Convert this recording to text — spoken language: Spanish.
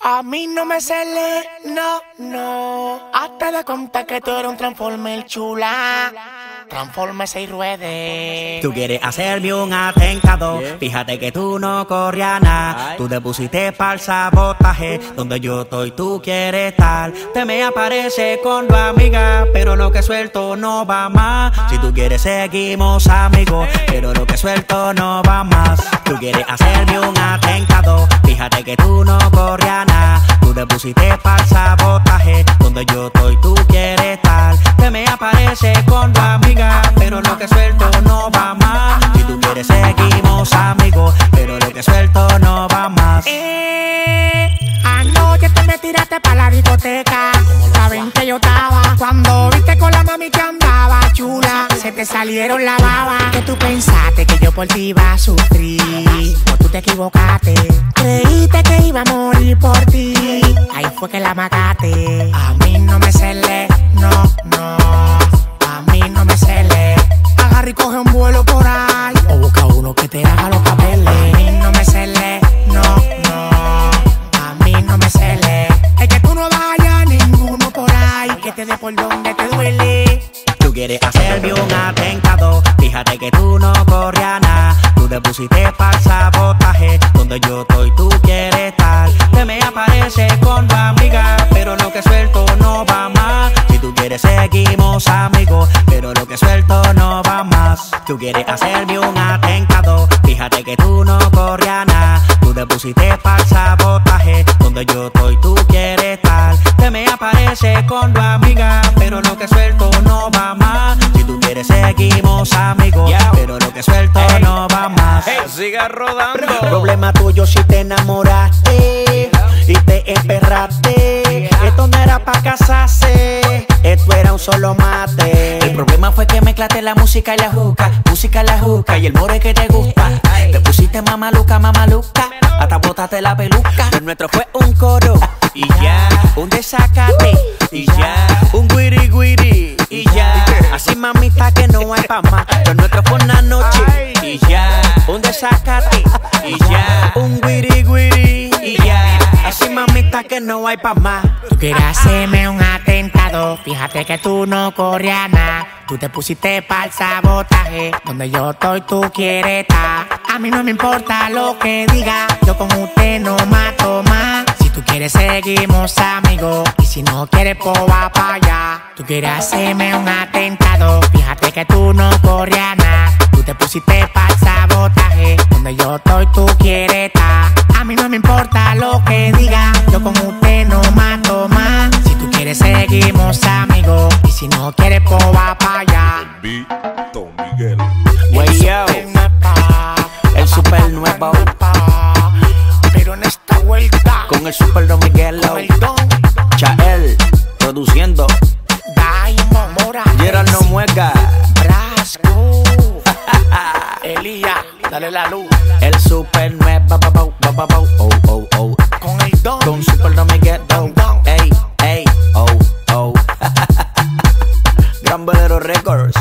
A mí no me cele, no, no. Hazte de cuenta que tú eres un Transformer chula. Transfórmese y ruede. Tú quieres hacerme un atentado, fíjate que tú no corrías nada. Tú te pusiste para el sabotaje, donde yo estoy tú quieres estar. Te me aparece con tu amiga, pero lo que suelto no va más. Si tú quieres seguimos amigos, pero lo que suelto no va más. Tú quieres hacerme un atentado, fíjate que tú no corrías nada. Tú te pusiste para el sabotaje, donde yo estoy tú quieres estar. Te me aparece con tu amiga, pero lo que suelto no va más. Si tú quieres seguimos amigos, pero lo que suelto no va más. Anoche te me tiraste pa' la discoteca. Saben que yo estaba cuando viste con la mami que andaba chula. Se te salieron la baba. Que tú pensaste que yo por ti iba a sufrir, o tú te equivocaste. Creíste que iba a morir por ti, ahí fue que la mataste. A mí no me cele, no, no. A mí no me cele. Agarra y coge un vuelo por ahí, o busca uno que te haga los papeles. A mí no me cele, no, no. A mí no me cele. Es que tú no vayas ninguno por ahí, que te dé por donde te duele. Tú quieres hacerme un atentado, fíjate que tú no corrías nada. Tú te pusiste para el sabotaje, donde yo estoy tú quieres estar. Te me aparece con tu amiga, pero lo que suelto no va más. Si tú quieres seguimos amigos, pero lo que suelto no va más. Tú quieres hacerme un atentado, fíjate que tú no corrías nada. Tú te pusiste para el sabotaje, donde yo estoy tú quieres estar. Te me aparece con tu amiga, pero lo que suelto no va más. Si tú quieres seguimos amigos, pero lo que suelto no va más. Siga rodando. Problema tuyo si te enamoraste y te emperraste. Esto no era pa' casarse, esto era un solo mate. El problema fue que mezclaste la música y la juca, y el more que te gusta. Te pusiste mamaluca, hasta botaste la peluca. Lo nuestro fue un coro y ya, un desacate y ya, un guiri guiri y ya. Así mamita que no hay pa' más. Lo nuestro fue una noche y ya, un desacate y ya, un guiri guiri y ya. Así mamita que no hay pa' más. Tú quieres hacerme un atentado, fíjate que tú no corrías nada. Tú te pusiste para el sabotaje, donde yo estoy tú quieres estar. A mí no me importa lo que diga, yo con usted no mato más. Si tú quieres seguimos amigos, y si no quieres pues va pa' allá. Tú quieres hacerme un atentado, fíjate que tú no corrías nada. Tú te pusiste para el sabotaje, donde yo estoy tú quieres estar. A mí no me importa lo que diga, yo con usted no mato más. Si tú quieres seguimos amigos, y si no quieres pues va pa' allá. Don Miguel. Wey yo, el super nuevo, pero en esta vuelta con el super Don Miguel, con el Don Chael, produciendo, Diamond Mora, Gerald No Muega, Brasco, Elías, dale la luz. el super nuevo, Con el Don, con super Don Miguel, Don. ey, ey, Gran Bolero Records.